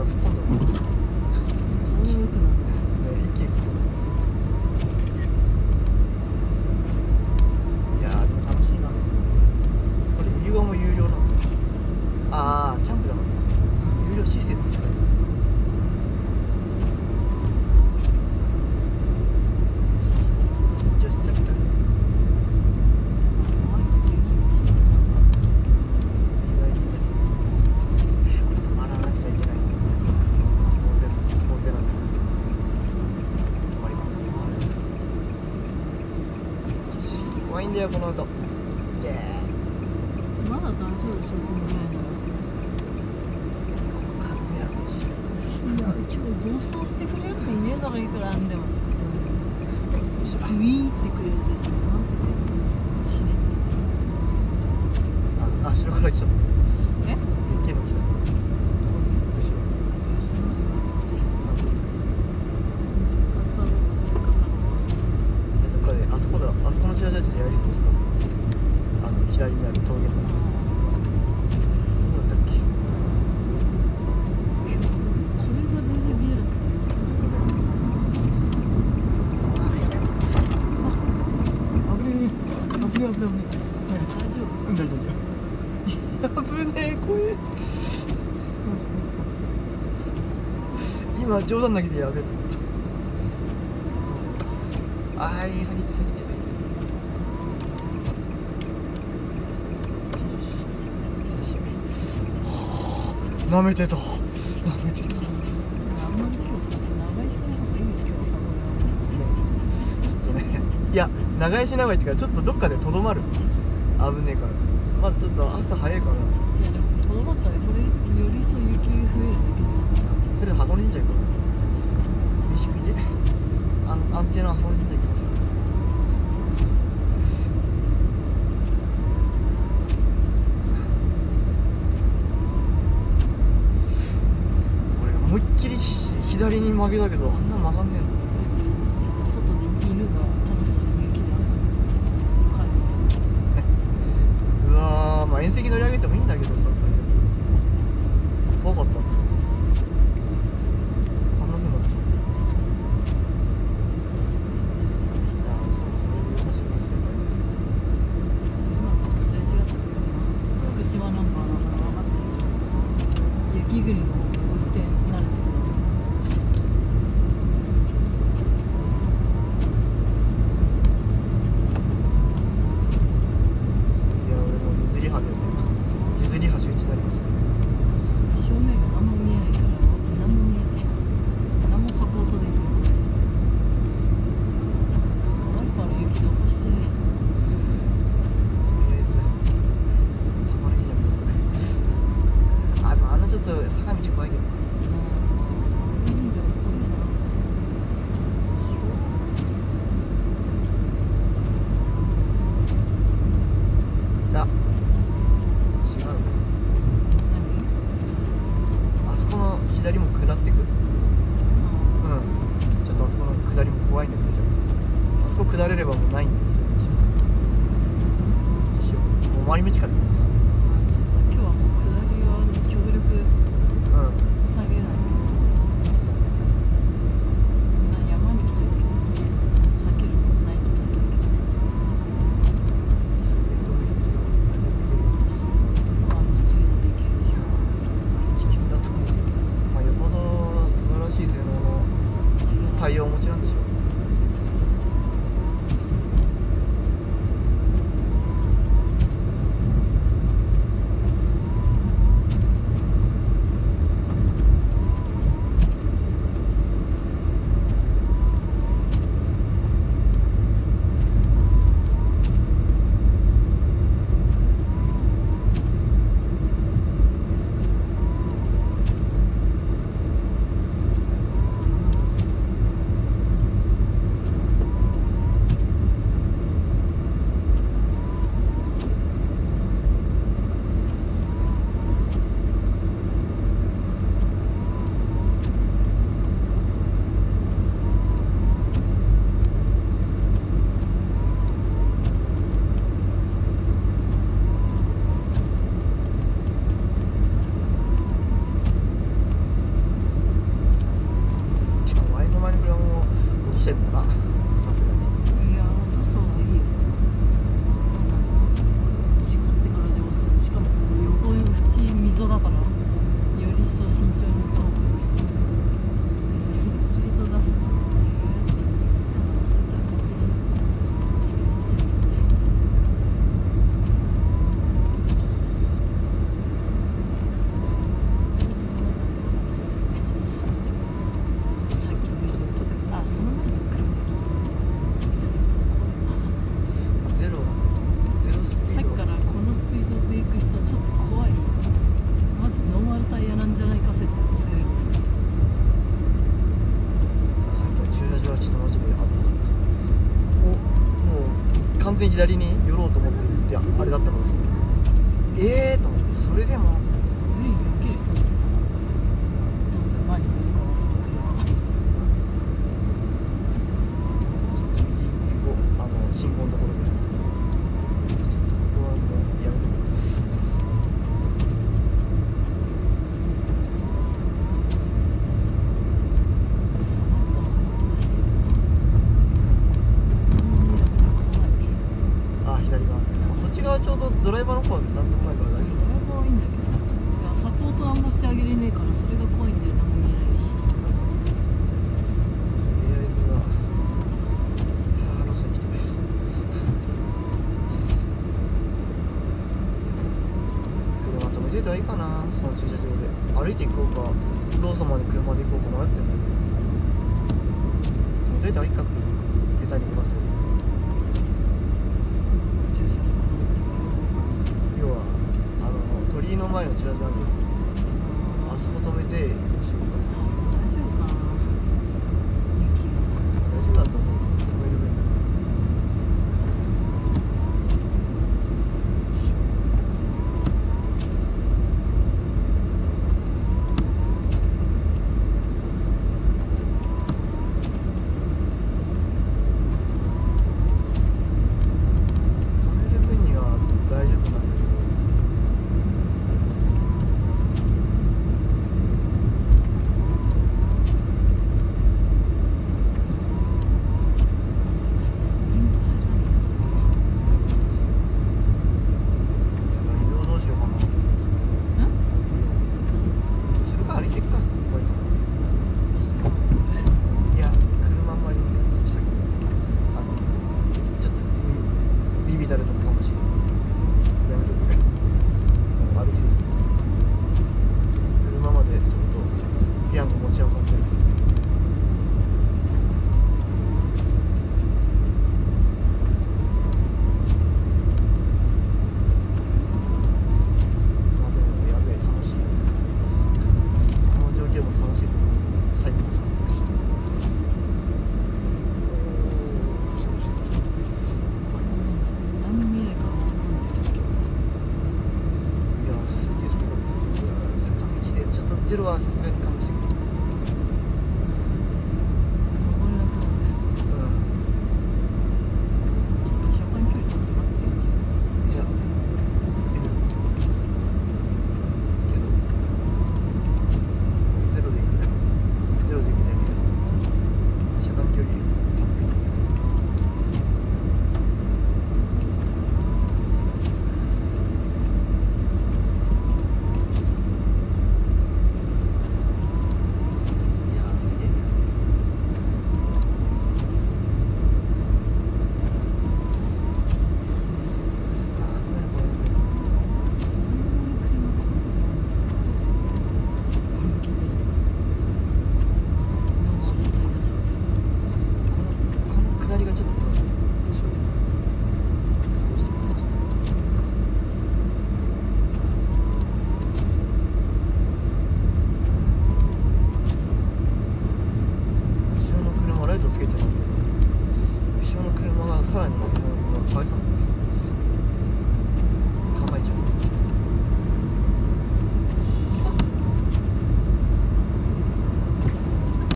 吹っ飛んだ。 どういうわけなんだよ。 一気に吹っ飛んだ。いやーでも楽しいな。これ入場も有料なの。ああキャンプだから、有料施設って書いてある。緊張しちゃった。怖いんだよこの音。いけー。 まだ大丈夫でしょ、このぐらいなら。 カメラ欲しい。 いや、今日暴走してくるやついねえだろ、いくらあんでも。ドゥイーってくるやつですよ、マジで。死ねって。 あ、後ろから来ちゃった。 え？ でっけえの来た。後ろ。どっかであそこのチラチラちょっとやりそうですか。左にある峠の。どこだったっけ。 これが全然見えなくて。 危ねえ。 大丈夫？ 大丈夫。危ねえ、怖え。今冗談投げてやべえと思った。あーいい、先行って。舐めてた。 あんまり今日長居しない方がいいよ、今日。 ちょっとね、いや長居しない方がいいっていうか、ちょっとどっかでとどまる。危ねえから。まあちょっと朝早いから。 いやでもとどまったらこれよりそう雪増えるだけで。 とりあえず箱根神社行こう。飯食いで安定な箱根神社行きましょう。俺が思いっきり左に曲げたけど、あんな曲がんねえんだ。 外で犬が楽しそうに雪で遊んでた外で管理してる。 うわー、まあ縁石乗り上げてもいいんだけどさ、それ怖かった。こんな風になっちゃう。そういう走りが正解です。 今のすれ違った車、福島ナンバーだから分かってる。ちょっと雪国の運転になるところ。 いや、俺もう譲り橋打ちになります。 正面が何も見えないから何も見えない。何もサポートできない。ワイパーの雪どかして。 とりあえず箱根神社もでもちょっと坂道怖いけど。 神社はこれな。 あ、違うね。あそこの左も下ってく。ちょっとあそこの下りも怖いんだけど、あそこ下れればもうないんですよ。どうしよう。もう回り道から行きます。 今日はもう下りは極力下げないと。山に来といて下げることないとだけだけど。 スピード必要になってる。 スピードでいける。 いやー、危険だと思う。まあよほど素晴らしい性能のタイヤをお持ちなんでしょう。 ストは慎重に行った方がいい。別にスピード出すっていうやつ多分そいつは勝手に自立してるよね。別にストレスじゃないなってことなんですよね。さっきのビデオとか、あ、その前に来るゼロスピードさっきからこのスピードで行く人ちょっと怖い。まずノーマルタイヤなんじゃないか説が強いですね。 さっきの駐車場はちょっとマジで危なかった。もう完全に左に寄ろうと思って行ってあれだったからですね。と思ってそれでも上に避ける人ですよ。どうせ前にいるからその車が。 右行こう信号のところでちょっとここはもうやめとくんです。左側こっち側ちょうどドライバーの方は何でもないから大丈夫。 ドライバーはいいんだけど、いやサポートなんもしてあげれねえからそれが怖いんだよ。何も見えないし。 とりあえずはロスに来て車止めてたらいいかな。その駐車場で歩いて行こうかローソンまで車で行こうか迷ってる。止めといたらいいか。下手に行きますよ。要は鳥居の前の駐車場なんですよ。あそこ止めてよしあそこ大丈夫かな。雪が大丈夫だと思う。止める分には大丈夫なんだけど。ゼロはさすがにかもしれない。ライトつけてるんで、後ろの車がさらにかわいそうなんです。